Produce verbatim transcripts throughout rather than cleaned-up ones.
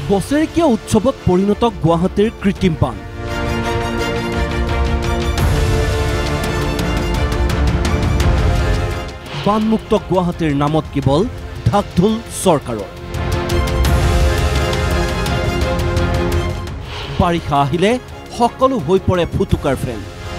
বছৰেকীয়া উৎসৱত পৰিণত গুৱাহাটীৰ কৃত্ৰিম বান। বানমুক্ত গুৱাহাটীৰ নামত কেৱল ঢাকঢোল চৰকাৰৰ। বাৰিষা আহিলে সকলো হৈ পৰে ফুটুকাৰ ফ্ৰেম।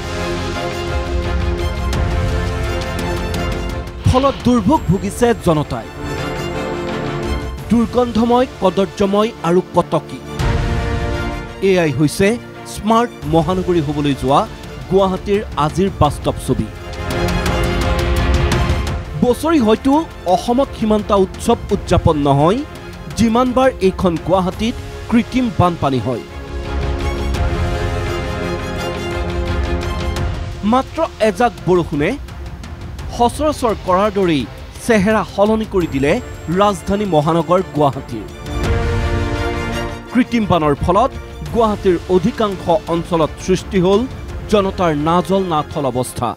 ফলত দুৰ্ভোগ ভুগিছে জনতাই। দুৰ্গন্ধময়, কদৰ্যময় আৰু কটকী। এয়াই হৈছে স্মাৰ্ট মহানগৰী হ'বলৈ যোৱা গুৱাহাটীৰ আজিৰ বাস্তৱ ছবি। বছৰি হয়তো অসমত সীমান্ত উৎসৱ উদযাপন নহয়, যিমানবাৰ এইখন গুৱাহাটীত কৃত্ৰিম বানপানী হয়। মাত্ৰ এজাক বৰষুণে সচৰাচৰ কৰাৰ দৰেই চেহেৰা সলনি কৰি দিলে ৰাজধানী মহানগৰ গুৱাহাটীৰ। কৃত্ৰিম বানৰ ফলত গুৱাহাটীৰ অধিকাংশ অঞ্চলত সৃষ্টি হ'ল জনতাৰ নাজল নাথল অৱস্থা।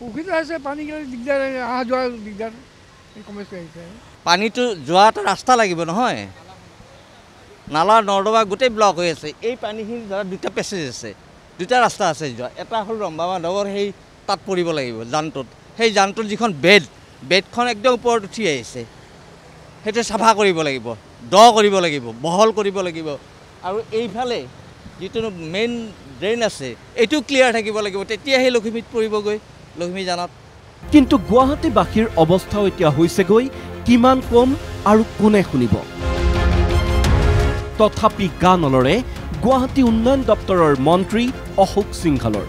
পানীটো যোৱা এটা ৰাস্তা লাগিব নহয়, নালা নৰ্দমা গোটেই ব্লক হৈ আছে। এই পানীখিনি ধৰা দুটা পেছেজ আছে, দুটা ৰাস্তা আছে যোৱা। এটা হ'ল ৰম্ভা মাধৱৰ সেই তাত পৰিব লাগিব জানটোত। সেই জানটোত যিখন বেড, বেডখন একদম ওপৰত উঠি আহিছে। সেইটো চাফা কৰিব লাগিব, দ কৰিব লাগিব, বহল কৰিব লাগিব। আৰু এইফালে যিটো মেইন ড্ৰেইন আছে এইটো ক্লিয়াৰ থাকিব লাগিব, তেতিয়াহে লখিমীত পৰিবগৈ, লখিমী জানত। কিন্তু গুৱাহাটীবাসীৰ অৱস্থাও এতিয়া হৈছেগৈ কিমান কম আৰু কোনে শুনিব। তথাপি গা নলৰে গুৱাহাটী উন্নয়ন দপ্তৰৰ মন্ত্ৰী অশোক সিংঘালৰ।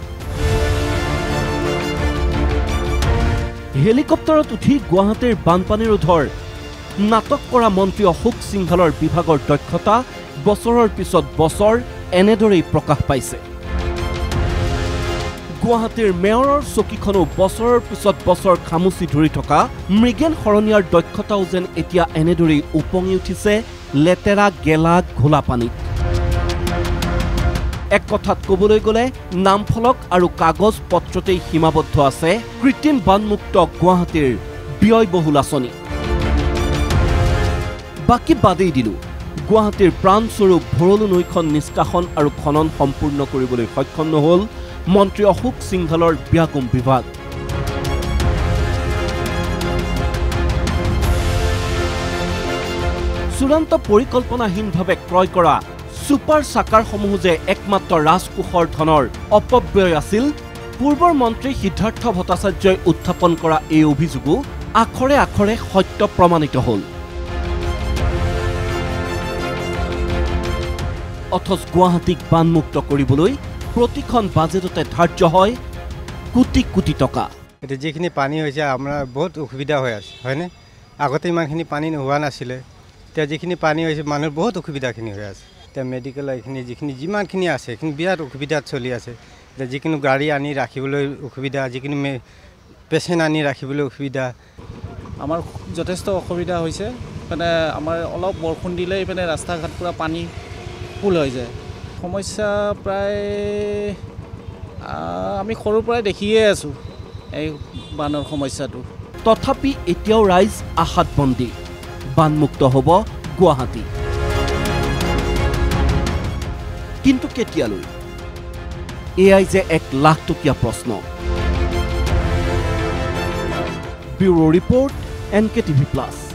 হেলিকপ্টাৰত উঠি গুৱাহাটীৰ বানপানী ৰোধৰ নাটক কৰা মন্ত্ৰী অশোক সিংঘালৰ বিভাগৰ দক্ষতা বছৰৰ পিছত বছৰ এনেদৰেই প্ৰকাশ পাইছে। গুৱাহাটীৰ মেয়ৰৰ চকীখনো বছৰৰ পিছত বছৰ খামুচি ধৰি থকা মৃগেন শৰণীয়াৰ দক্ষতাও যেন এতিয়া এনেদৰেই উপঙি উঠিছে লেতেৰা গেলা ঘোলা পানীত। এক কথাত ক'বলৈ গ'লে নামফলক আৰু কাগজ পত্ৰতেই সীমাবদ্ধ আছে কৃত্ৰিম বানমুক্ত গুৱাহাটীৰ ব্যয়বহুল আঁচনি। বাকী বাদেই দিলো, গুৱাহাটীৰ প্ৰাণস্বৰূপ ভৰলু নৈখন নিষ্কাশন আৰু খনন সম্পূৰ্ণ কৰিবলৈ সক্ষম নহ'ল মন্ত্ৰী অশোক সিংঘালৰ ব্যাগম বিভাগ। চূড়ান্ত পৰিকল্পনাহীনভাৱে ক্ৰয় কৰা ছুপাৰ চাকাৰসমূহ যে একমাত্ৰ ৰাজকোষৰ ধনৰ অপব্যয় আছিল, পূৰ্বৰ মন্ত্ৰী সিদ্ধাৰ্থ ভট্টাচাৰ্যই উত্থাপন কৰা এই অভিযোগো আখৰে আখৰে সত্য প্ৰমাণিত হ'ল। অথচ গুৱাহাটীক বানমুক্ত কৰিবলৈ প্ৰতিখন বাজেটতে ধাৰ্য হয় কোটি কোটি টকা। এতিয়া যিখিনি পানী হৈছে আমাৰ বহুত অসুবিধা হৈ আছে, হয়নে? আগতে ইমানখিনি পানী নোহোৱা নাছিলে, এতিয়া যিখিনি পানী হৈছে মানুহৰ বহুত অসুবিধাখিনি হৈ আছে। এতিয়া মেডিকেল এইখিনি যিখিনি যিমানখিনি আছে সেইখিনি বিৰাট অসুবিধাত চলি আছে। এতিয়া যিকোনো গাড়ী আনি ৰাখিবলৈ অসুবিধা, যিকোনো পেচেণ্ট আনি ৰাখিবলৈ অসুবিধা। আমাৰ যথেষ্ট অসুবিধা হৈছে, মানে আমাৰ অলপ বৰষুণ দিলেই মানে ৰাস্তা ঘাট পূৰা পানী ফুল হৈ যায়। সমস্যা প্ৰায় আমি সৰুৰ পৰাই দেখিয়ে আছোঁ এই বানৰ সমস্যাটো। তথাপি এতিয়াও ৰাইজ আশাত বন্দী, বানমুক্ত হ'ব গুৱাহাটী। কিন্তু কেতিয়ালৈ? এয়াই যে এক লাখ টকীয়া প্ৰশ্ন। Bureau report, N K TV plus.